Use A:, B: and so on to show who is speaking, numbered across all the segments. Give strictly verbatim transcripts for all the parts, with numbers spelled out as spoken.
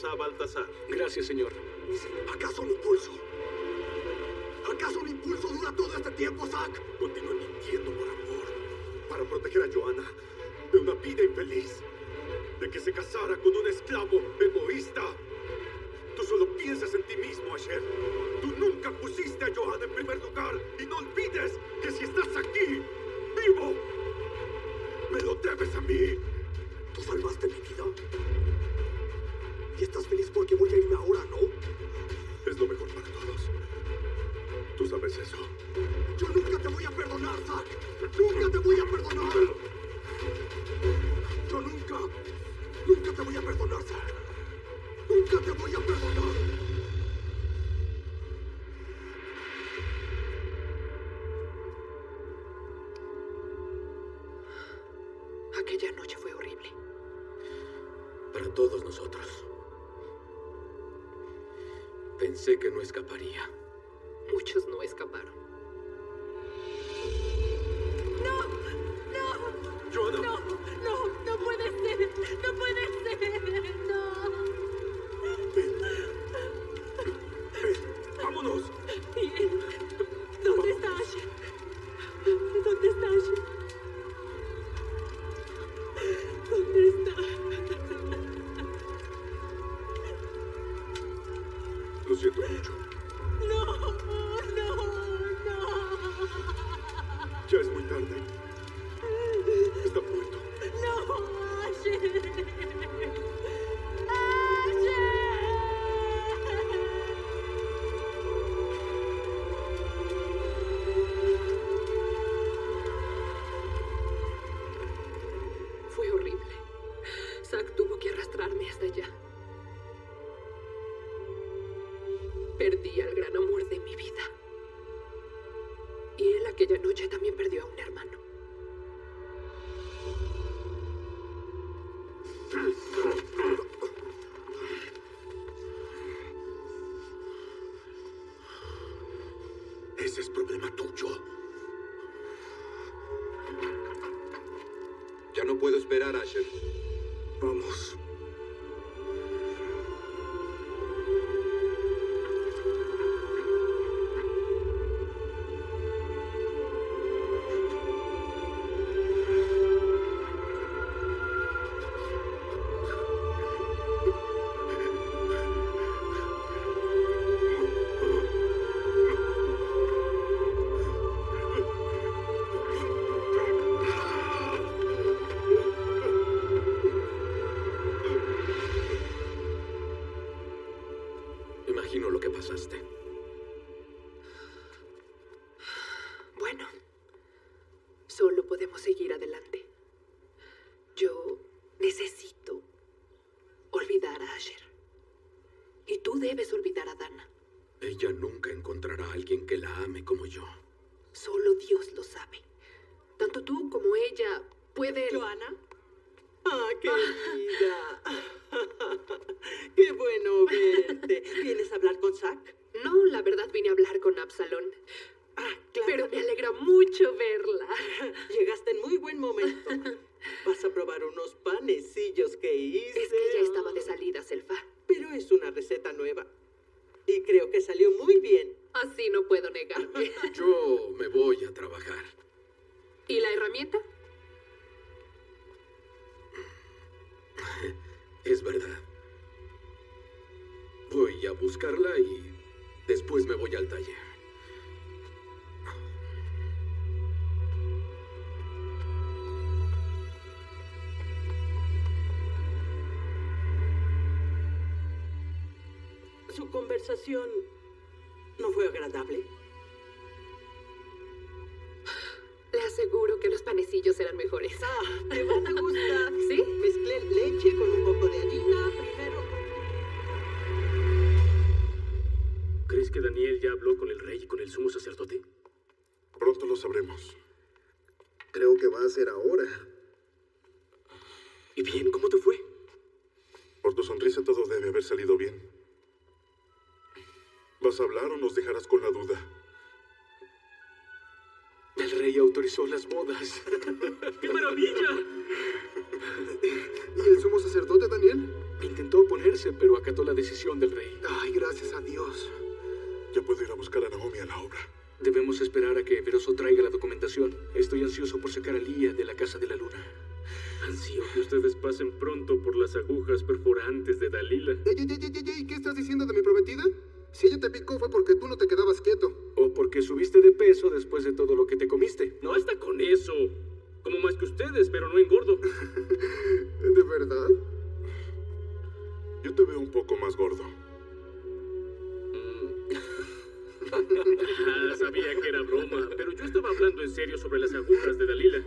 A: a Baltasar.
B: Gracias, señor.
C: ¿Acaso un impulso? ¿Acaso un impulso dura todo este tiempo, Zack? Continúa mintiendo por amor. Para proteger a Joanna de una vida infeliz. De que se casara con un esclavo egoísta. Tú solo piensas en ti mismo, Asher. Tú nunca pusiste a Joanna en primer lugar. Y no olvides que si estás aquí, vivo, me lo debes a mí. Tú salvaste mi vida. Y estás feliz porque voy a irme ahora, ¿no? Es lo mejor para todos. Tú sabes eso. Yo nunca te voy a perdonar, Zack. Nunca te voy a perdonar. Yo nunca, nunca te voy a perdonar, Zack. Nunca te voy a perdonar.
D: Aquella noche fue horrible.
B: Para todos nosotros. Pensé que no escaparía.
D: Muchos no escaparon.
E: ¡No! ¡No!
C: Joanna.
E: ¡No! ¡No! ¡No puede ser! ¡No puede ser! ¡No!
C: Ven. Ven. ¡Vámonos!
E: Bien. ¿Dónde está Asher? ¿Dónde está Asher? ¿Dónde está?
C: Lo siento mucho.
E: ¡No! ¡No! ¡No!
C: Ya es muy tarde. Está muerto.
E: ¡No! ¡Asher!
D: Fue horrible. Zack tuvo que arrastrarme hasta allá. Perdí al gran amor de mi vida. Y él aquella noche también perdió a un hermano.
C: Ese es problema tuyo.
F: Ya no puedo esperar, Asher.
C: Vamos.
B: Imagino lo que pasaste.
D: Bueno, solo podemos seguir adelante. Yo necesito olvidar a Asher. Y tú debes olvidar a Dana.
B: Ella nunca encontrará a alguien que la ame como yo.
D: Solo Dios lo sabe. Tanto tú como ella pueden...
E: ¿Joanna?
G: ¡Ah, querida! ¡Qué bueno verte! ¿Vienes a hablar con Zack?
D: No, la verdad vine a hablar con Absalón.
G: Ah, claro.
D: Pero me alegra mucho verla.
G: Llegaste en muy buen momento. Vas a probar unos panecillos que hice.
D: Es que ya estaba de salida, Selfa.
G: Pero es una receta nueva. Y creo que salió muy bien.
D: Así no puedo negarme.
B: Yo me voy a trabajar.
D: ¿Y la herramienta?
B: Es verdad. Voy a buscarla y después me voy al taller.
G: Su conversación no fue agradable.
D: Le aseguro que los panecillos eran mejores.
G: Ah, te van a gustar.
D: ¿Sí?
G: Mezclé leche con un poco de harina primero.
A: ¿Crees que Daniel ya habló con el rey y con el sumo sacerdote?
C: Pronto lo sabremos.
H: Creo que va a ser ahora.
A: ¿Y bien? ¿Cómo te fue?
C: Por tu sonrisa todo debe haber salido bien. ¿Vas a hablar o nos dejarás con la duda?
A: El rey autorizó las bodas. ¡Qué maravilla!
H: ¿Y el sumo sacerdote, Daniel?
A: Intentó oponerse, pero acató la decisión del rey.
C: Ay, gracias a Dios. Ya puedo ir a buscar a Naomi a la obra.
A: Debemos esperar a que Veroso traiga la documentación. Estoy ansioso por sacar a Lía de la Casa de la Luna.
F: Ansío que ustedes pasen pronto por las agujas perforantes de Dalila.
H: Ey, ey, ey, ey, ey, ¿qué estás diciendo de mi prometida? Si ella te picó fue porque tú no te quedabas quieto.
A: O porque subiste de peso después de todo lo que te comiste.
F: No está con eso. Como más que ustedes, pero no engordo.
H: ¿De verdad?
C: Yo te veo un poco más gordo.
F: Ah, sabía que era broma, pero yo estaba hablando en serio sobre las agujas de Dalila.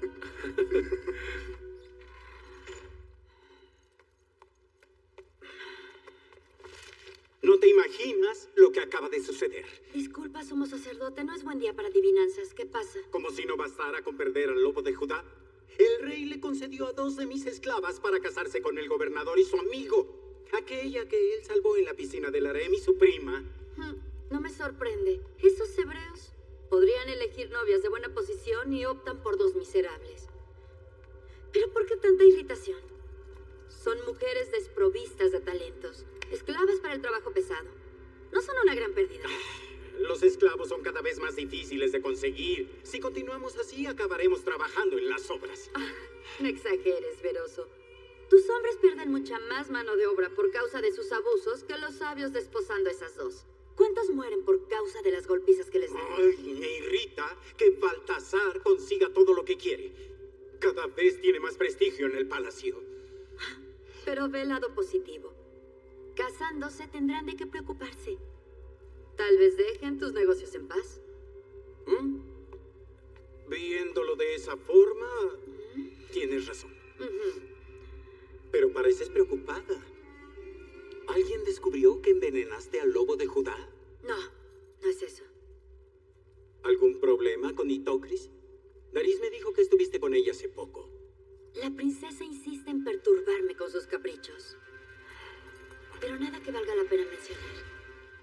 I: No te imaginas lo que acaba de suceder.
E: Disculpa, sumo sacerdote, no es buen día para adivinanzas. ¿Qué pasa?
I: Como si no bastara con perder al lobo de Judá. El rey le concedió a dos de mis esclavas para casarse con el gobernador y su amigo. Aquella que él salvó en la piscina del harem y su prima.
E: Hmm, no me sorprende. Esos hebreos podrían elegir novias de buena posición y optan por dos miserables. ¿Pero por qué tanta irritación? Son mujeres desprovistas de talentos, esclavas para el trabajo pesado. No son una gran pérdida.
I: Los esclavos son cada vez más difíciles de conseguir. Si continuamos así, acabaremos trabajando en las obras.
E: Ah, no exageres, Veroso. Tus hombres pierden mucha más mano de obra por causa de sus abusos que los sabios desposando a esas dos. ¿Cuántos mueren por causa de las golpizas que les dan?
I: Ay, me irrita que Baltasar consiga todo lo que quiere. Cada vez tiene más prestigio en el palacio.
E: Pero ve el lado positivo. Casándose tendrán de qué preocuparse. Tal vez dejen tus negocios en paz.
I: ¿Mm? Viéndolo de esa forma, ¿Mm? Tienes razón.
E: Uh-huh.
I: Pero pareces preocupada. ¿Alguien descubrió que envenenaste al lobo de Judá?
E: No, no es eso.
I: ¿Algún problema con Nitocris? Daris me dijo que estuviste con ella hace poco.
E: La princesa insiste en perturbarme con sus caprichos. Pero nada que valga la pena mencionar.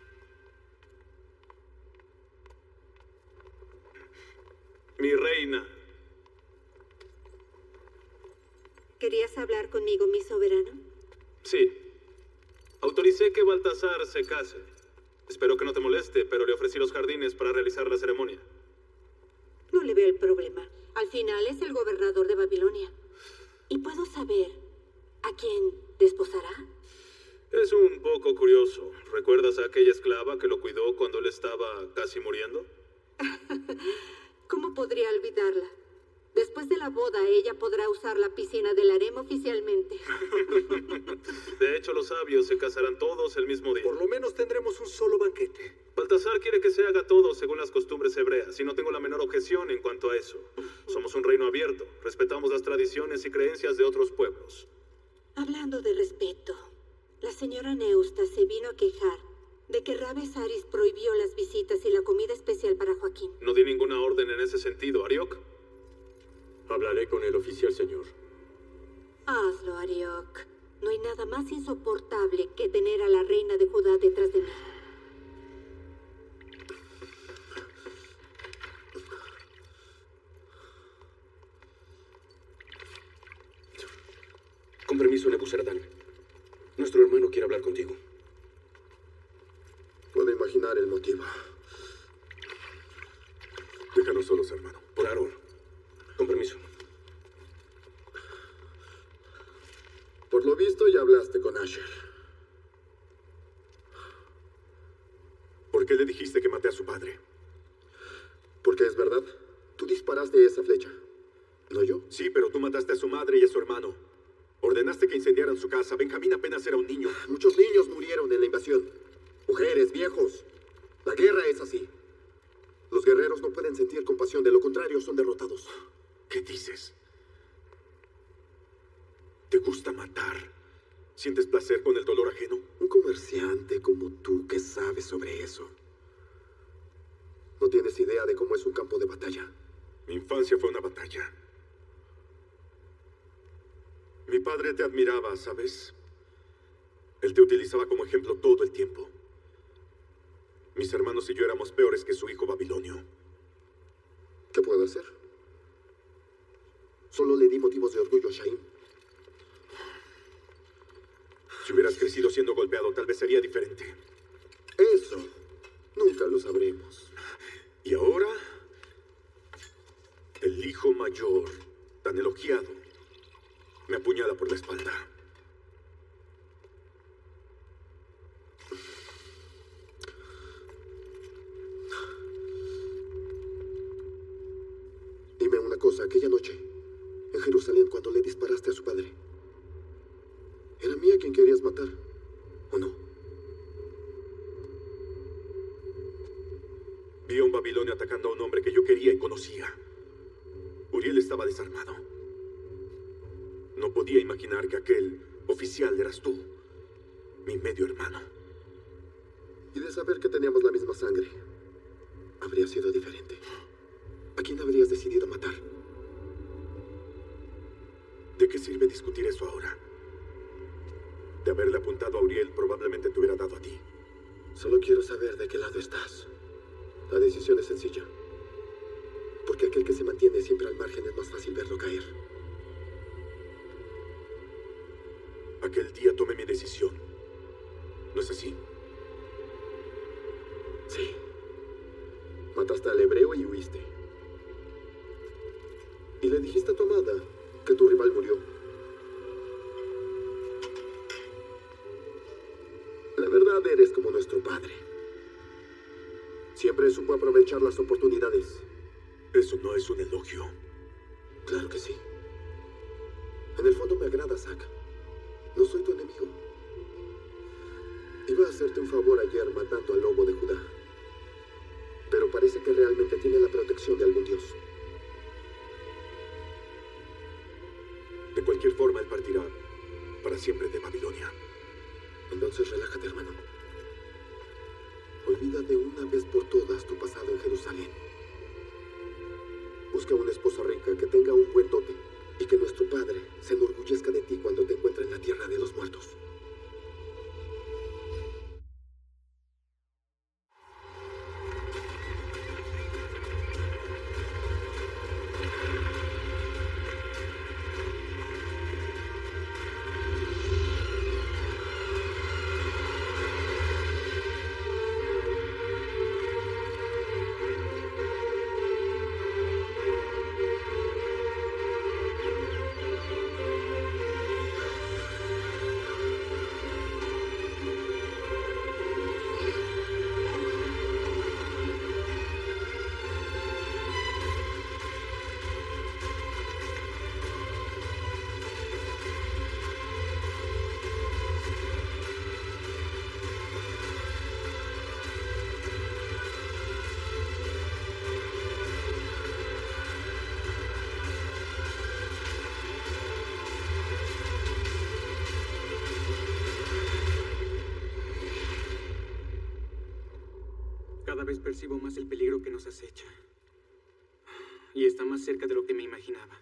F: Mi reina.
J: ¿Querías hablar conmigo, mi soberano?
F: Sí. Autoricé que Baltasar se case. Espero que no te moleste, pero le ofrecí los jardines para realizar la ceremonia.
J: No le veo el problema. Al final es el gobernador de Babilonia. ¿Y puedo saber a quién desposará?
F: Es un poco curioso. ¿Recuerdas a aquella esclava que lo cuidó cuando él estaba casi muriendo?
J: ¿Cómo podría olvidarla? Después de la boda, ella podrá usar la piscina del harem oficialmente.
F: De hecho, los sabios se casarán todos el mismo día.
C: Por lo menos tendremos un solo banquete.
F: Baltasar quiere que se haga todo según las costumbres hebreas, y no tengo la menor objeción en cuanto a eso. Somos un reino abierto, respetamos las tradiciones y creencias de otros pueblos.
J: Hablando de respeto, la señora Neusta se vino a quejar de que Rabes Aris prohibió las visitas y la comida especial para Joaquín.
F: No di ninguna orden en ese sentido, Ariok.
A: Hablaré con el oficial, señor.
J: Hazlo, Ariok. No hay nada más insoportable que tener a la reina de Judá detrás de mí.
B: Con permiso, Nebuzaradán. Nuestro hermano quiere hablar contigo.
H: Puedo imaginar el motivo.
C: Déjanos solos, hermano.
B: Claro. Con permiso.
H: Por lo visto ya hablaste con Asher.
C: ¿Por qué le dijiste que maté a su padre?
H: Porque es verdad. Tú disparaste esa flecha. ¿No yo?
C: Sí, pero tú mataste a su madre y a su hermano. Ordenaste que incendiaran su casa. Benjamín apenas era un niño.
H: Muchos niños murieron en la invasión. Mujeres, viejos. La guerra es así. Los guerreros no pueden sentir compasión, de lo contrario son derrotados.
C: ¿Qué dices? ¿Te gusta matar? ¿Sientes placer con el dolor ajeno?
H: Un comerciante como tú, ¿qué sabes sobre eso? No tienes idea de cómo es un campo de batalla.
C: Mi infancia fue una batalla. Mi padre te admiraba, ¿sabes? Él te utilizaba como ejemplo todo el tiempo. Mis hermanos y yo éramos peores que su hijo Babilonio.
H: ¿Qué puedo hacer? Solo le di motivos de orgullo a Shaim.
C: Si hubieras crecido siendo golpeado, tal vez sería diferente.
H: Eso nunca lo sabremos.
C: Y ahora, el hijo mayor, tan elogiado, me apuñala por la espalda.
H: Dime una cosa, aquella noche, en Jerusalén, cuando le disparaste a su padre, ¿era mía quien querías matar, o no?
C: Vi a un babilonio atacando a un hombre que yo quería y conocía. Uriel estaba desarmado. No podía imaginar que aquel oficial eras tú, mi medio hermano.
H: Y de saber que teníamos la misma sangre, habría sido diferente. ¿A quién habrías decidido matar?
C: ¿De qué sirve discutir eso ahora? De haberle apuntado a Uriel, probablemente te hubiera dado a ti.
H: Solo quiero saber de qué lado estás. La decisión es sencilla. Porque aquel que se mantiene siempre al margen es más fácil verlo caer.
C: Aquel día tomé mi decisión. ¿No es así?
H: Sí. Mataste al hebreo y huiste. Y le dijiste a tu amada que tu rival murió. La verdad, eres como nuestro padre. Siempre supo aprovechar las oportunidades.
C: Eso no es un elogio.
H: Claro que sí. En el fondo me agrada, Zack. No soy tu enemigo. Iba a hacerte un favor ayer matando al lobo de Judá. Pero parece que realmente tiene la protección de algún dios.
C: De cualquier forma, él partirá para siempre de Babilonia.
H: Entonces relájate, hermano. Olvida de una vez por todas tu pasado en Jerusalén. Busca una esposa rica que tenga un buen dote y que nuestro padre se enorgullezca de ti cuando te encuentre en la tierra de los muertos.
K: Cada vez percibo más el peligro que nos acecha. Y está más cerca de lo que me imaginaba.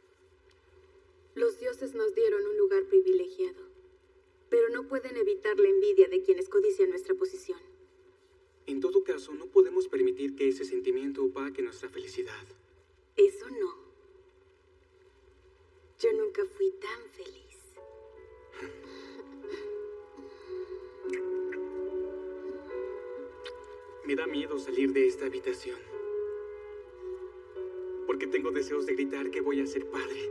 J: Los dioses nos dieron un lugar privilegiado, pero no pueden evitar la envidia de quienes codician nuestra posición.
K: En todo caso, no podemos permitir que ese sentimiento opaque nuestra felicidad.
J: Eso no. Yo nunca fui tan feliz.
K: Me da miedo salir de esta habitación. Porque tengo deseos de gritar que voy a ser padre.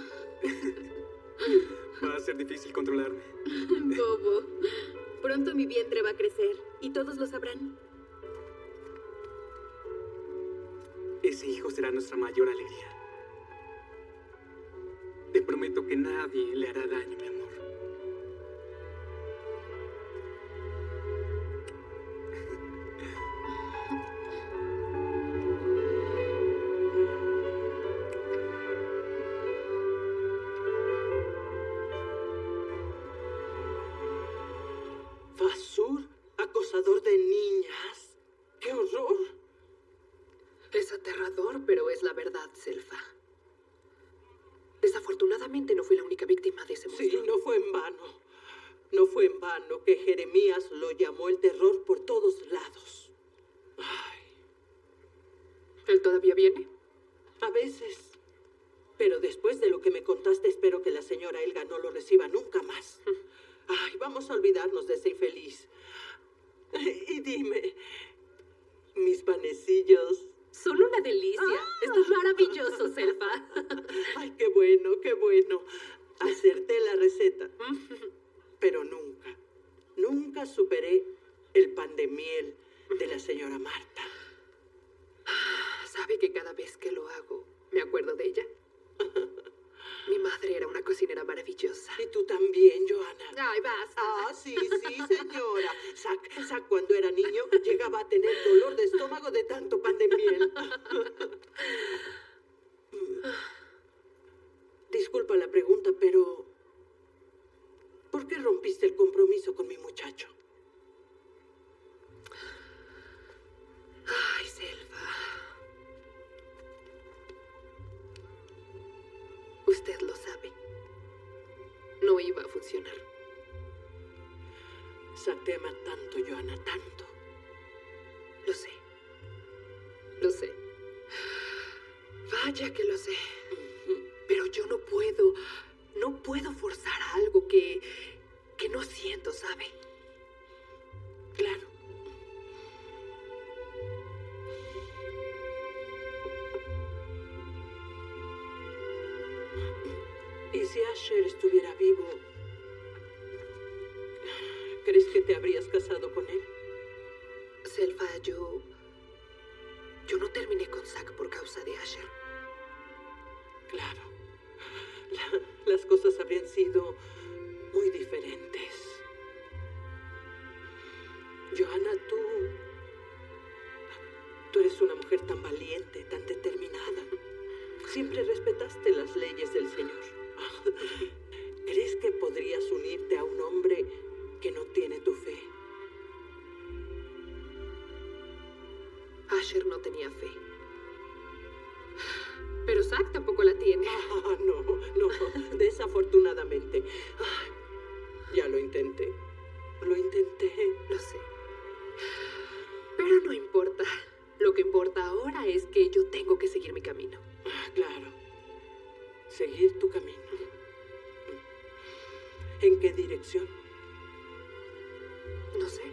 K: Va a ser difícil controlarme.
J: Bobo. Pronto mi vientre va a crecer y todos lo sabrán.
K: Ese hijo será nuestra mayor alegría. Te prometo que nadie le hará daño, mi amor.
G: ¿Fasur? ¿Acosador de niñas? ¡Qué horror!
D: Es aterrador, pero es la verdad, Selfa. Desafortunadamente no fui la única víctima de ese monstruo.
G: Sí, no fue en vano. No fue en vano que Jeremías lo llamó el terror por todos lados. Ay.
D: ¿Él todavía viene?
G: A veces. Pero después de lo que me contaste, espero que la señora Elga no lo reciba nunca más. Ay, vamos a olvidarnos de ese infeliz. Y dime, mis panecillos...
D: Son una delicia.
G: ¡Ah!
D: Están maravillosos, Selfa.
G: Ay, qué bueno, qué bueno. Hacerte la receta. Pero nunca, nunca superé el pan de miel de la señora Marta.
D: ¿Sabe que cada vez que lo hago, me acuerdo de ella? Mi madre era una cocinera maravillosa.
G: Y tú también, Johanna.
D: Ay, basta.
G: Ah, sí, sí, señora. Zack, Zack, cuando era niño, llegaba a tener dolor de estómago de tanto pan de miel. Disculpa la pregunta, pero... ¿por qué rompiste el compromiso con mi muchacho?
D: Ay, Selva. Usted lo sabe. No iba a funcionar.
G: Zack te ama tanto, Johanna, tanto.
D: Lo sé. Lo sé. Vaya que lo sé. Pero yo no puedo... No puedo forzar algo que... que no siento, ¿sabe?
G: Claro. ¿Y si Asher estuviera vivo? ¿Crees que te habrías casado con él?
D: Selva, yo... Yo no terminé con Zack por causa de Asher.
G: Claro. La, las cosas habrían sido muy diferentes. Johanna, tú... Tú eres una mujer tan valiente, tan determinada. Siempre respetaste las leyes del Señor. ¿Crees que podrías unirte a un hombre que no tiene tu fe?
D: Asher no tenía fe. Pero Zack tampoco la tiene.
G: Ah, no, no, desafortunadamente. Ay, ya lo intenté. Lo intenté.
D: Lo sé. Pero no importa. Lo que importa ahora es que yo tengo que seguir mi camino.
G: Ah, claro. Seguir tu camino. ¿En qué dirección?
D: No sé.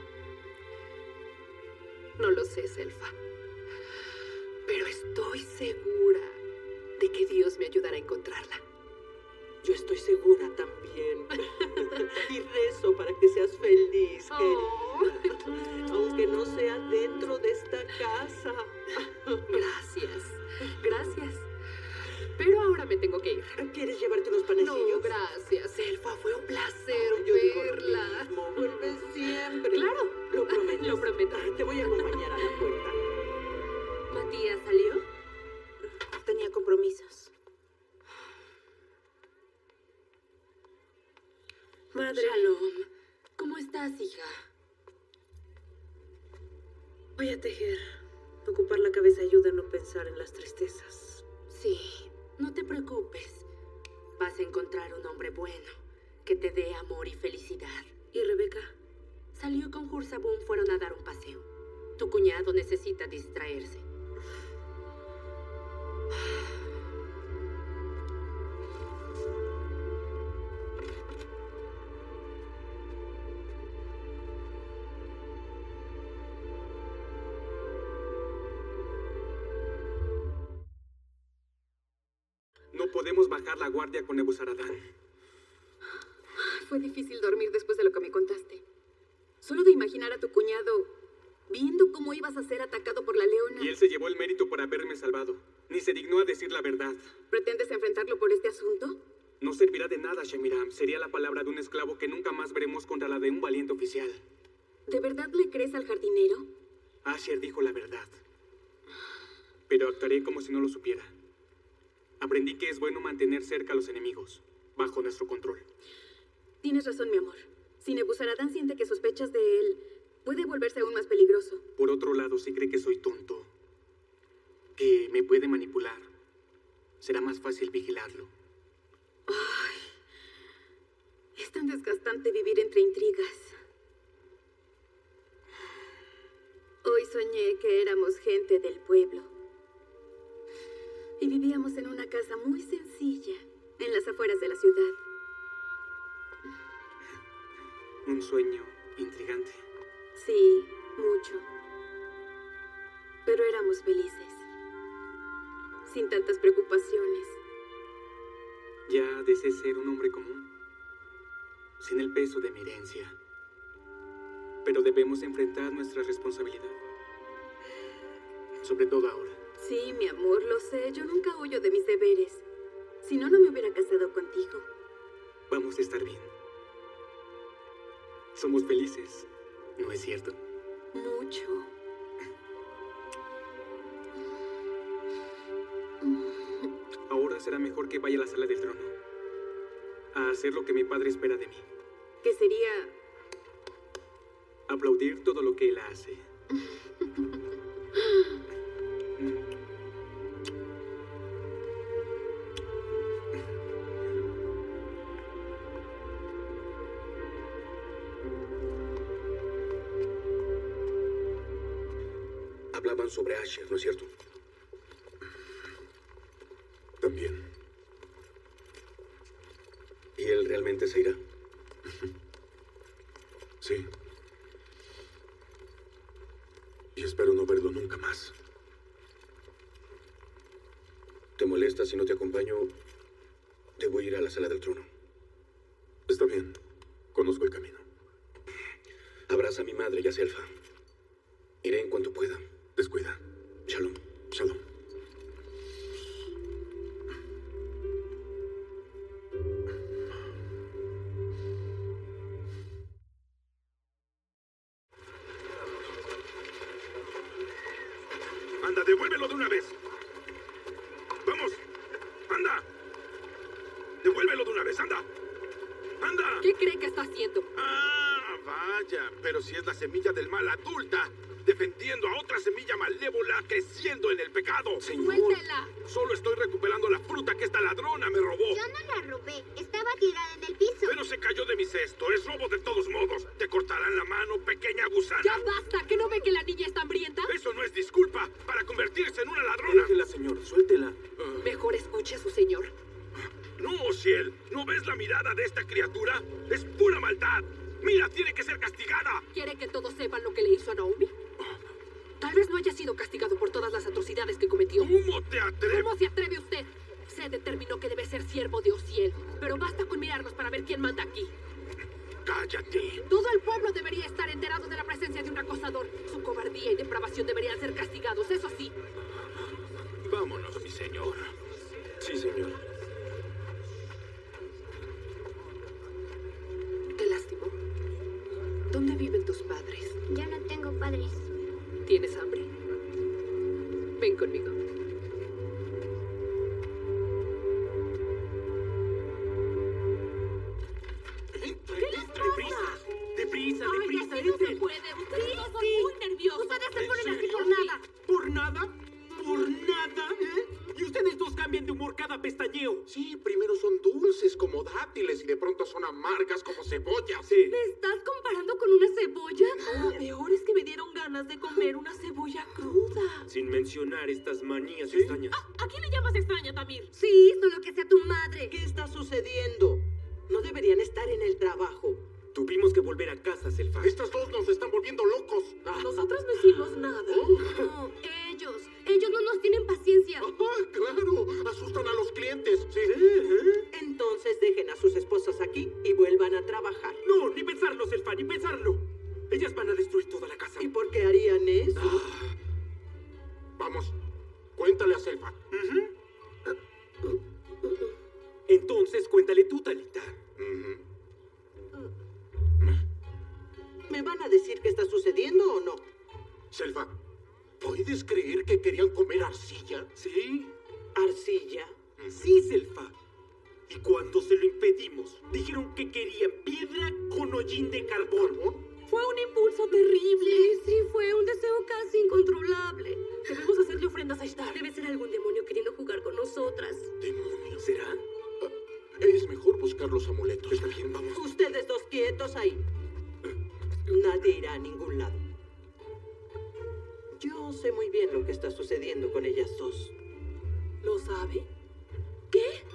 D: No lo sé, Selfa. Pero estoy segura de que Dios me ayudará a encontrarla.
G: Yo estoy segura también. Y rezo para que seas feliz,
D: Oh.
G: querida. Aunque no sea dentro de esta casa.
D: Gracias. Gracias. Pero ahora me tengo que ir.
G: ¿Quieres llevarte unos panecillos?
D: No, gracias, Selfa. Fue un placer
G: Yo digo lo
D: verla.
G: mismo. Vuelve siempre.
D: Claro.
G: Lo prometo.
D: Lo prometo.
G: Te voy a acompañar a la puerta.
J: ¿Matías salió? Tenía compromisos. Madre. Shalom. ¿Cómo estás, hija?
L: Voy a tejer. Ocupar la cabeza ayuda a no pensar en las tristezas.
J: Sí, no te preocupes. Vas a encontrar un hombre bueno que te dé amor y felicidad.
L: ¿Y Rebeca?
J: Salió con Hursabun, fueron a dar un paseo. Tu cuñado necesita distraerse.
K: No podemos bajar la guardia con Nebuzaradán.
L: Fue difícil dormir después de lo que me contaste. Solo de imaginar a tu cuñado viendo cómo ibas a ser atacado por la leona.
K: Y él se llevó el mérito por haberme salvado. Ni se dignó a decir la verdad.
L: ¿Pretendes enfrentarlo por este asunto?
K: No servirá de nada, Shemiram. Sería la palabra de un esclavo que nunca más veremos contra la de un valiente oficial.
L: ¿De verdad le crees al jardinero?
K: Asher dijo la verdad. Pero actuaré como si no lo supiera. Aprendí que es bueno mantener cerca a los enemigos, bajo nuestro control.
L: Tienes razón, mi amor. Si Nebuzaradán siente que sospechas de él, puede volverse aún más peligroso.
K: Por otro lado, si cree que soy tonto, que me puede manipular, será más fácil vigilarlo.
L: Ay, es tan desgastante vivir entre intrigas. Hoy soñé que éramos gente del pueblo. Y vivíamos en una casa muy sencilla, en las afueras de la ciudad.
K: Un sueño intrigante.
L: Sí, mucho. Pero éramos felices. Sin tantas preocupaciones.
K: Ya deseé ser un hombre común. Sin el peso de mi herencia. Pero debemos enfrentar nuestra responsabilidad. Sobre todo ahora.
L: Sí, mi amor, lo sé. Yo nunca huyo de mis deberes. Si no, no me hubiera casado contigo.
K: Vamos a estar bien. Somos felices, ¿no es cierto?
L: Mucho.
K: Ahora será mejor que vaya a la sala del trono. A hacer lo que mi padre espera de mí.
L: ¿Qué sería?
K: Aplaudir todo lo que él hace.
A: Hablaban sobre Asher, ¿no es cierto?
C: También.
A: ¿Y él realmente se irá?
C: Sí. Y espero no verlo nunca más.
A: ¿Te molesta si no te acompaño? Debo ir a la sala del trono.
C: Está bien. Conozco el camino.
A: Abraza a mi madre y a Selfa. Iré en cuanto pueda.
C: Descuida.
A: Shalom.
C: Shalom.
M: Anda, devuélvelo de una vez. Vamos. Anda. Devuélvelo de una vez, anda. Anda.
D: ¿Qué cree que está haciendo?
M: Ah, vaya. Pero si es la semilla del mal adulta, defendiendo a otra semilla malévola creciendo en el pecado.
D: Señor. Suéltela.
M: Solo estoy recuperando la fruta que esta ladrona me robó.
N: Yo no la robé. Estaba tirada en el piso.
M: Pero se cayó de mi cesto. Es robo de todos modos. Te cortarán la mano, pequeña gusana.
D: ¡Ya basta! ¿Que no ve que la niña está hambrienta?
M: Eso no es disculpa para convertirse en una ladrona.
K: Déjela, señor. Suéltela.
M: Uh,
D: Mejor escuche a su señor.
M: No, Ociel. ¿No ves la mirada de esta criatura? Es pura maldad. Mira, tiene que ser castigada.
D: ¿Quiere que todos sepan lo que le hizo a Naomi? Tal vez no haya sido castigado por todas las atrocidades que cometió.
M: ¿Cómo te atreves?
D: ¿Cómo se atreve usted? Se determinó que debe ser siervo de Ociel. Pero basta con mirarnos para ver quién manda aquí.
M: ¡Cállate!
D: Todo el pueblo debería estar enterado de la presencia de un acosador. Su cobardía y depravación deberían ser castigados, eso sí.
M: Vámonos, mi señor.
A: Sí, señor.
D: Te lastimó. ¿Dónde viven tus padres?
N: Yo no tengo padres.
D: ¿Tienes hambre? Ven conmigo.
M: ¡Deprisa! ¡Deprisa,
D: Ay,
M: deprisa!
D: así no se puede. Ustedes dos son muy nerviosos.
I: Ustedes se
M: ¿En
I: ponen así
M: serio?
I: por nada. ¿Por nada? ¿Por nada? ¿Eh? Y ustedes dos cambian de humor cada pestañeo.
H: Sí, primero son dulces como dátiles y de pronto son amargas como cebollas.
K: Sí.
E: ¿Me estás comparando con una cebolla?
G: Lo peor es que me dieron ganas de comer una cebolla cruda.
K: Sin mencionar estas manías extrañas.
D: ¿A quién le llamas extraña, Tamir?
E: Sí, solo que sea tu madre.
G: ¿Qué está sucediendo? No deberían estar en el trabajo.
K: Tuvimos que volver a casa, Selfa.
H: Estas dos nos están volviendo locos.
G: Nosotros no hicimos nada.
E: No, ellos. Ellos no nos tienen paciencia.
H: Ah, claro. Asustan a los clientes. Sí.
G: Entonces dejen a sus esposas aquí y vuelvan a trabajar.
I: No, ni pensarlo, Selfa, ni pensarlo. Ellas van a destruir toda la casa.
G: ¿Y por qué harían eso?
H: Ah. Vamos, cuéntale a Selfa.
I: Uh-huh. Entonces cuéntale tú, Talita.
H: Uh-huh.
G: ¿Me van a decir qué está sucediendo o no?
H: Selfa, ¿puedes creer que querían comer arcilla?
I: ¿Sí?
G: ¿Arcilla?
I: Sí, Selfa. Y cuando se lo impedimos, dijeron que querían piedra con hollín de carbón.
G: Fue un impulso terrible.
E: Sí, sí, fue un deseo casi incontrolable.
G: Debemos hacerle ofrendas a Ishtar.
E: Debe ser algún demonio queriendo jugar con nosotras.
H: ¿Demonio?
I: ¿Será?
H: Ah, es mejor buscar los amuletos.
I: Está bien, vamos.
G: Ustedes dos quietos ahí. Nadie irá a ningún lado. Yo sé muy bien lo que está sucediendo con ellas dos.
D: ¿Lo sabe?
E: ¿Qué?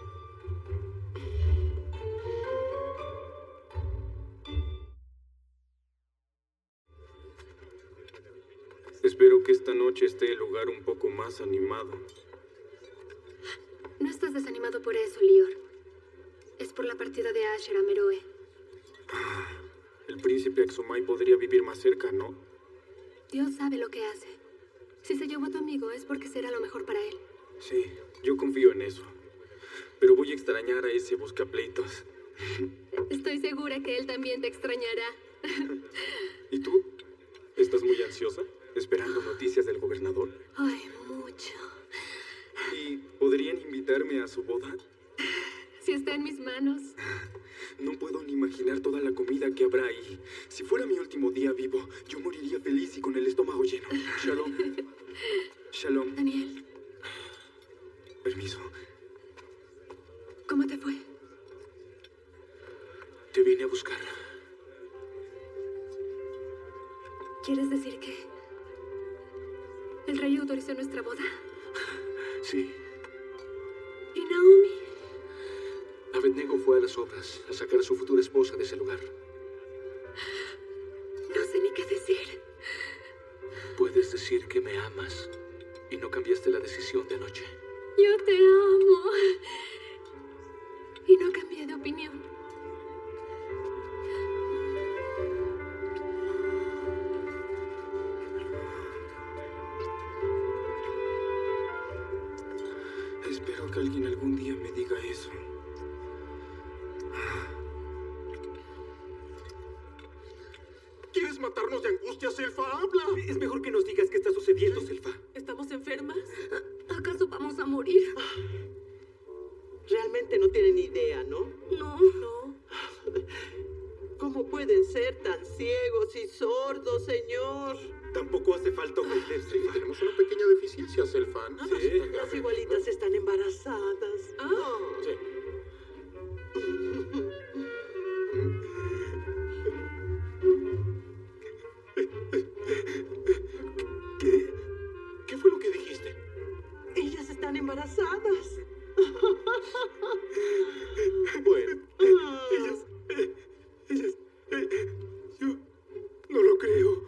K: Espero que esta noche esté el lugar un poco más animado.
L: No estás desanimado por eso, Lior. Es por la partida de Asher a Meroe.
K: El príncipe Axomai podría vivir más cerca, ¿no?
L: Dios sabe lo que hace. Si se llevó a tu amigo es porque será lo mejor para él.
K: Sí, yo confío en eso. Pero voy a extrañar a ese buscapleitos.
L: Estoy segura que él también te extrañará.
K: ¿Y tú? ¿Estás muy ansiosa? ¿Esperando noticias del gobernador?
L: Ay, mucho.
K: ¿Y podrían invitarme a su boda?
L: Si está en mis manos.
K: No puedo ni imaginar toda la comida que habrá ahí. Si fuera mi último día vivo, yo moriría feliz y con el estómago lleno. Shalom. Shalom.
L: Daniel.
K: Permiso.
L: ¿Cómo te fue?
A: Te vine a buscar.
L: ¿Quieres decir que el rey autorizó nuestra boda?
A: Sí.
L: ¿Y Naomi?
A: Abednego fue a las obras a sacar a su futura esposa de ese lugar.
L: No sé ni qué decir.
A: Puedes decir que me amas y no cambiaste la decisión de anoche.
L: Yo te amo. Y no cambié de opinión.
K: Espero que alguien algún día me diga eso.
C: ¿Quieres matarnos de angustia, Selfa? ¡Habla!
A: Es mejor que nos digas qué está sucediendo, Selfa.
G: ¿Estamos enfermas?
E: ¿Acaso vamos a morir?
G: Realmente no tienen idea, ¿no?
E: No.
G: No. ¿Cómo pueden ser tan ciegos y sordos, señor?
I: Tampoco hace falta ofenderse.
H: Tenemos una pequeña deficiencia, Selfa. Nada
I: Sí.
H: tan
G: Las
H: grave.
G: igualitas están embarazadas. Ah.
H: Sí.
C: ¿Qué? ¿Qué fue lo que dijiste?
G: Ellas están embarazadas.
C: Bueno, ellas... eh, ellas... eh, yo no lo creo.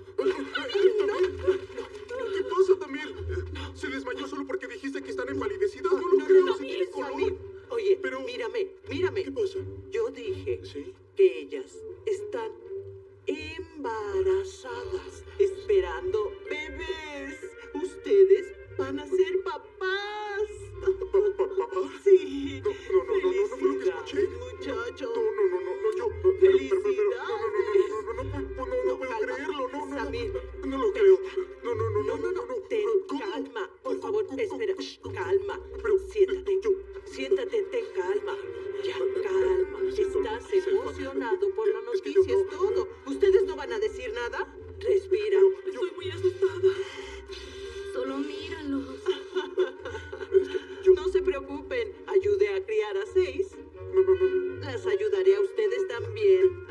C: ¿Qué pasa, Tamir? ¿Se desmayó solo porque dijiste que están empalidecidas? No lo
G: No,
C: creo,
G: no, no,
C: si tiene color.
G: Samir. Oye,
C: Pero-
G: mírame, mírame.
C: ¿Qué pasa?
G: Yo dije
C: ¿Sí?
G: que ellas están embarazadas, esperando bebés. Ustedes van a ser papás.
C: ¿Papá?
G: Sí.
C: No, no, no, no, no, no fue lo que escuché.
G: Felicidades, muchacho.
C: No, no, no, no, no, yo... pero, pero, pero, pero, no, no, no, no, no, no, no, no, no, no puedo
G: calma.
C: creerlo, no, no,
G: Samir.
C: no, no lo creo. No, no, no,
G: No, no, no, ten
C: ¿Cómo?
G: calma. Por favor, espera. Shh, calma.
C: Pero,
G: Siéntate.
C: yo...
G: Siéntate, ten calma. Ya, calma. Estás emocionado por la
C: Es que yo
G: noticia, es
C: no-
G: todo. ¿Ustedes no van a decir nada? Respira. Estoy muy asustada.
E: Solo míralos.
G: No se preocupen. Ayudé a criar a seis.
C: No, no, no, no.
G: Las ayudaré a ustedes también.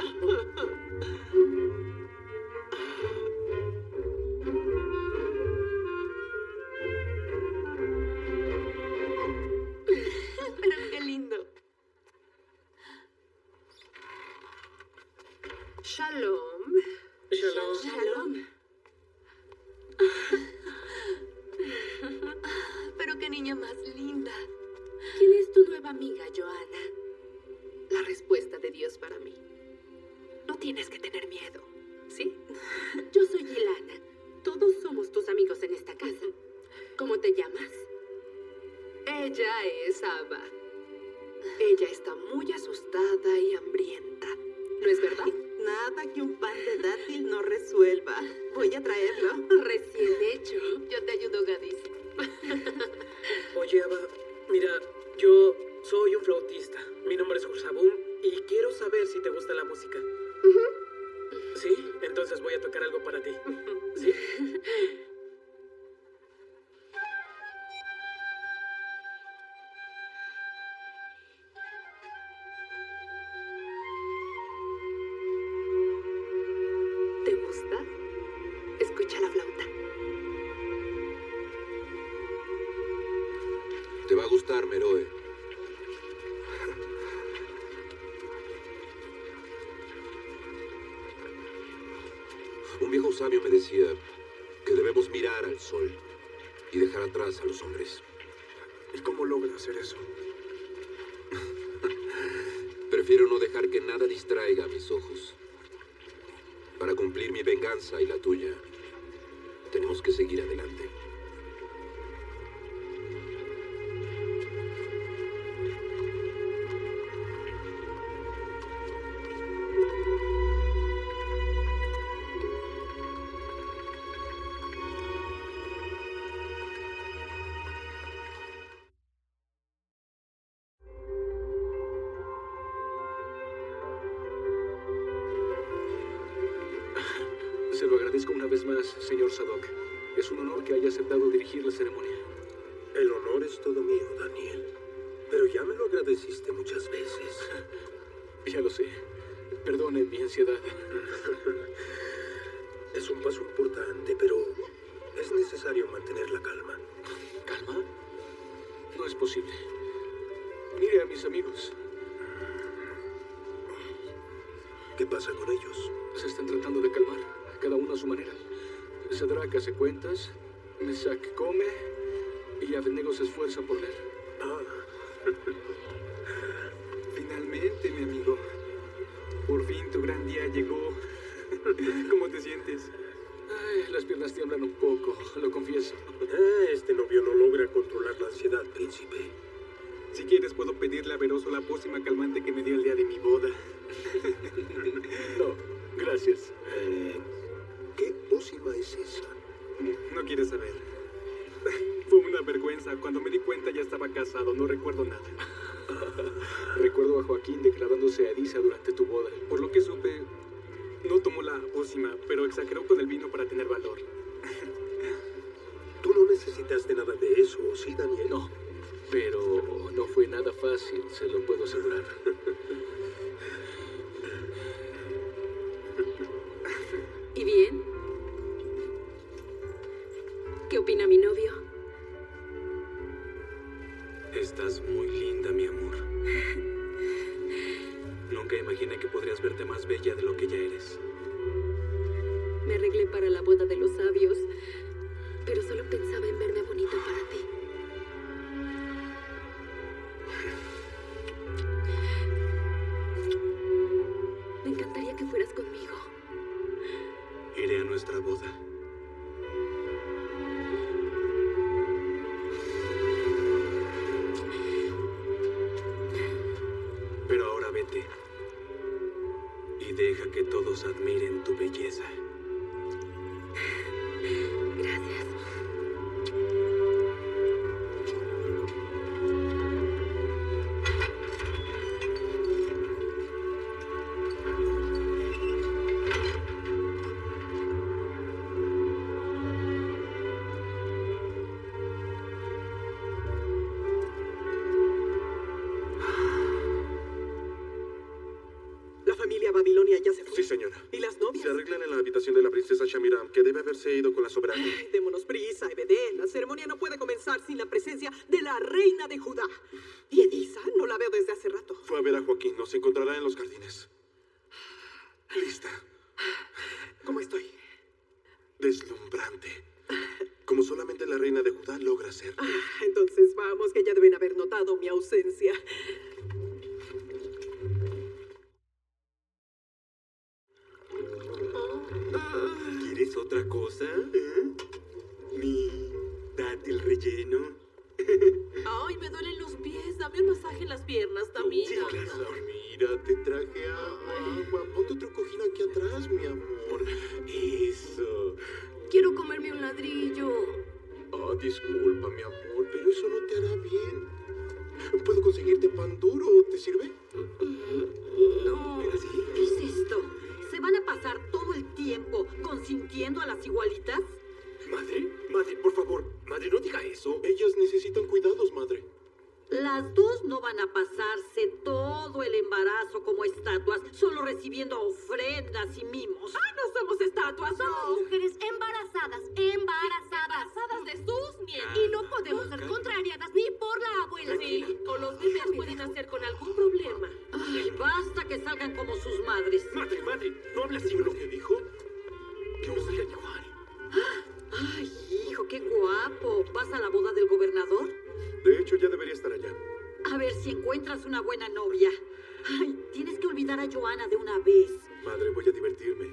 E: Pero qué lindo.
D: Shalom.
K: Shalom.
E: Shalom. Pero qué niña más linda. ¿Quién es tu nueva amiga, Joanna?
D: La respuesta de Dios para mí. No tienes que tener miedo, ¿sí?
E: Yo soy Ilana. Todos somos tus amigos en esta casa. ¿Cómo te llamas?
D: Ella es Abba. Ella está muy asustada y hambrienta. ¿No es verdad?
G: Nada que un pan de dátil no resuelva. Voy a traerlo.
E: Recién hecho.
D: Yo te ayudo, Gadis.
O: Oye, Abba, mira, yo soy un flautista. Mi nombre es Jursabum y quiero saber si te gusta la música. ¿Sí? Entonces voy a tocar algo para ti. ¿Sí?
D: ¿Te gusta? Escucha la flauta.
B: Te va a gustar, Meroe. Un viejo sabio me decía,
P: que debemos mirar al sol y dejar atrás a los hombres.
M: ¿Y cómo logra hacer eso?
P: Prefiero no dejar que nada distraiga mis ojos. Para cumplir mi venganza y la tuya, tenemos que seguir adelante.
A: Se lo agradezco una vez más, señor Sadok. Es un honor que haya aceptado dirigir la ceremonia.
Q: El honor es todo mío, Daniel. Pero ya me lo agradeciste muchas veces.
A: Ya lo sé. Perdone mi ansiedad.
Q: Es un paso importante, pero es necesario mantener la calma.
A: ¿Calma? No es posible. Mire a mis amigos.
Q: ¿Qué pasa con ellos?
A: Se están tratando de calmar, cada uno a su manera. Sadraka hace cuentas, Mesach come y Abednego se esfuerza por leer.
Q: Ah.
K: Finalmente, mi amigo. Por fin tu gran día llegó. ¿Cómo te sientes?
A: Ay, las piernas tiemblan un poco, lo confieso.
Q: Ah, este novio no logra controlar la ansiedad, príncipe.
K: Si quieres, puedo pedirle a Veroso la pócima calmante que me dio el día de mi boda.
A: No, gracias.
Q: Eh, ¿Qué pócima es esa?
K: No quieres saber. Fue una vergüenza. Cuando me di cuenta ya estaba casado. No recuerdo nada.
A: Recuerdo a Joaquín declarándose a Elisa durante tu boda.
K: Por lo que supe, no tomó la pócima, pero exageró con el vino para tener valor.
Q: Tú no necesitaste nada de eso, ¿sí, Daniel?
A: No, pero no fue nada fácil, se lo puedo asegurar.
L: ¿Y bien? ¿Qué opina mi novio?
R: Estás muy linda, mi amor. Nunca imaginé que podrías verte más bella de lo que ya eres.
L: Me arreglé para la boda de los sabios, pero solo pensaba en verme bonita para ti. Me encantaría que fueras conmigo.
R: Iré a nuestra boda. Pero ahora vete. Y deja que todos admiren tu belleza.
L: Gracias.
G: La familia Babilonia ya se fue.
P: Sí, señora.
G: ¿Y las novias?
P: Se arreglan en la habitación de la princesa Shamiram, que debe haberse ido con la soberana.
G: Ay, démonos prisa, Ebedé. La ceremonia no puede comenzar sin la presencia de la reina de Judá. ¿Y Edisa? No la veo desde hace rato.
P: Fue a ver a Joaquín. Nos encontrará en los jardines. Lista.
G: ¿Cómo estoy?
P: Deslumbrante. Como solamente la reina de Judá logra ser.
G: Ah, entonces vamos, que ya deben haber notado mi ausencia.
I: ¿Quieres otra cosa? ¿Eh? Mi dátil relleno.
S: Ay, me duelen los pies. Dame un masaje en las piernas también.
I: Sí, claro. Mira, te traje agua. Ponte otro cojín aquí atrás, mi amor. Eso.
S: Quiero comerme un ladrillo.
I: Ah, disculpa, mi amor, pero eso no te hará bien. ¿Puedo conseguirte pan duro? ¿Te sirve?
S: No.
I: Mira, sí.
E: ¿Qué es esto? ¿Se van a pasar todo el tiempo consintiendo a las igualitas?
I: Madre, madre, por favor, madre, no diga eso. Ellas necesitan cuidados, madre.
E: Las dos no van a pasarse todo el embarazo como estatuas, solo recibiendo ofrendas y mimos.
S: ¡Ah, no somos estatuas!
N: Somos
S: no!
N: mujeres embarazadas, embarazadas.
S: Embarazadas de sus nietos.
N: Y no podemos ser contrariadas ni por la abuela.
S: Sí, o los bebés pueden nacer con algún problema.
E: Ay, basta que salgan como sus madres.
I: Madre, madre, ¿no habla así lo que dijo? Que nos diga Juan.
T: guapo. ¿Vas a la boda del gobernador?
C: De hecho, ya debería estar allá.
T: A ver si encuentras una buena novia. Ay, tienes que olvidar a Joanna de una vez.
C: Madre, voy a divertirme.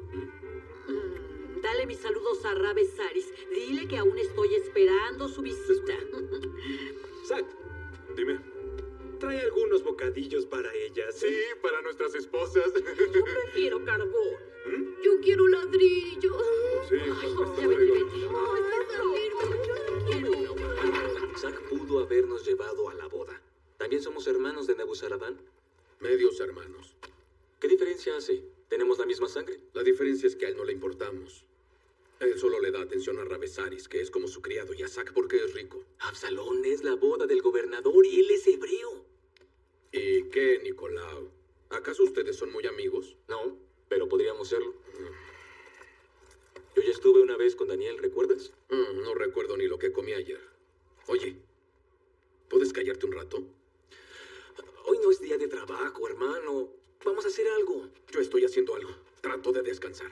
T: Mm, dale mis saludos a Rabe Saris. Dile que aún estoy esperando su visita.
R: Zack,
C: dime.
R: Trae algunos bocadillos para ellas.
C: Sí, para nuestras esposas.
T: Yo prefiero carbón.
C: ¿Mm?
D: Yo quiero ladrillo.
C: Sí,
T: Ay,
C: pues,
T: ya vete, vete.
D: Ay, servirme, yo no quiero.
R: Zack pudo habernos llevado a la boda. ¿También somos hermanos de Nebuzaradán?
B: Medios hermanos.
R: ¿Qué diferencia hace? ¿Tenemos la misma sangre?
B: La diferencia es que a él no le importamos. Él solo le da atención a Rabesaris, que es como su criado, y a Zack porque es rico.
R: Absalón es la boda del gobernador y él es hebreo.
B: ¿Y qué, Nicolau? ¿Acaso ustedes son muy amigos?
R: No, pero podríamos serlo. Yo ya estuve una vez con Daniel, ¿recuerdas?
B: Mm, no recuerdo ni lo que comí ayer. Oye, ¿puedes callarte un rato?
R: Hoy no es día de trabajo, hermano. Vamos a hacer algo.
B: Yo estoy haciendo algo. Trato de descansar.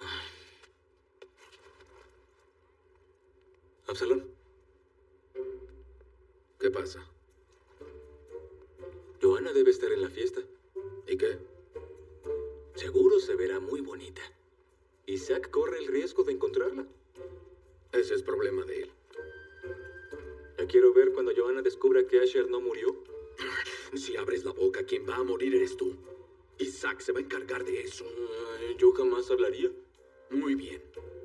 R: Absalón.
B: ¿Qué pasa?
R: Joanna debe estar en la fiesta.
B: ¿Y qué?
R: Seguro se verá muy bonita. Y Zack corre el riesgo de encontrarla.
B: Ese es problema de él.
R: Ya quiero ver cuando Joanna descubra que Asher no murió.
B: Si abres la boca, quien va a morir eres tú. Y Zack se va a encargar de eso.
R: Uh, yo jamás hablaría.
B: Muy bien.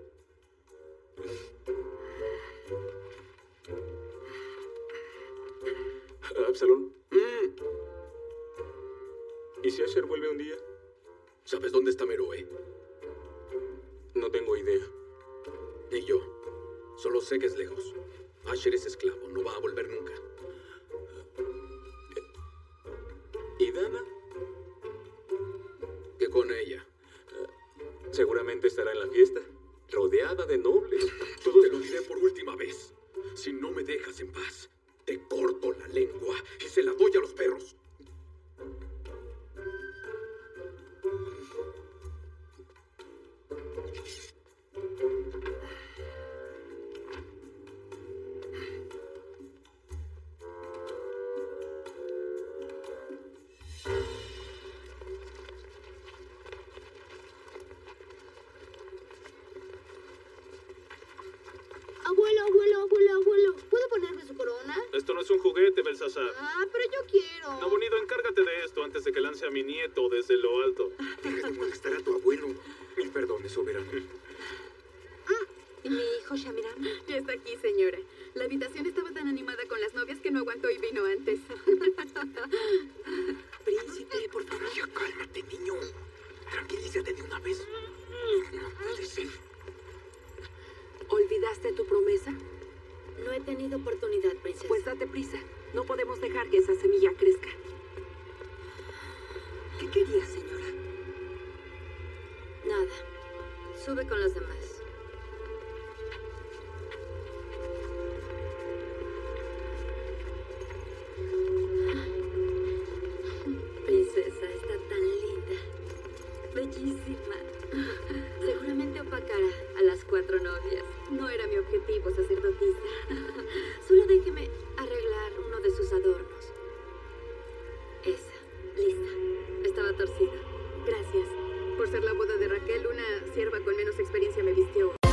R: Absalón.
B: Mm.
R: ¿Y si Asher vuelve un día?
B: ¿Sabes dónde está Meroe?
R: No tengo idea.
B: Ni yo. Solo sé que es lejos. Asher es esclavo. No va a volver nunca.
R: ¿Y Dana?
B: ¿Qué con ella?
R: Seguramente estará en la fiesta, rodeada de nobles.
B: Todo te lo diré por última vez. Si no me dejas en paz, te corto la lengua y se la doy a los perros.
N: Abuelo, abuelo, abuelo, abuelo. ¿Puedo ponerme su corona?
F: Esto no es un juguete, Belsasar.
N: Ah, pero yo quiero.
F: No, bonito, encárgate de esto antes de que lance a mi nieto desde lo alto.
C: Deja de molestar a tu abuelo. Mil perdones, soberano.
J: ¿Y mi hijo Shamiram?
L: Ya está aquí, señora. La habitación estaba tan animada con las novias que no aguantó y vino antes.
T: Príncipe, por favor.
C: Ya cálmate, niño. Tranquilízate de una vez. No puede ser.
J: ¿Olvidaste tu promesa?
E: No he tenido oportunidad, princesa.
J: Pues date prisa. No podemos dejar que esa semilla crezca. ¿Qué quería, señora?
E: Nada. Sube con los demás. Princesa, está tan linda. Bellísima. Seguramente opacará a las cuatro novias.
L: No era mi objetivo, sacerdotisa.
E: Solo déjeme arreglar uno de sus adornos. Esa, lista. Estaba torcida.
L: Gracias. Por ser la boda de Raquel, una sierva con menos experiencia me vistió.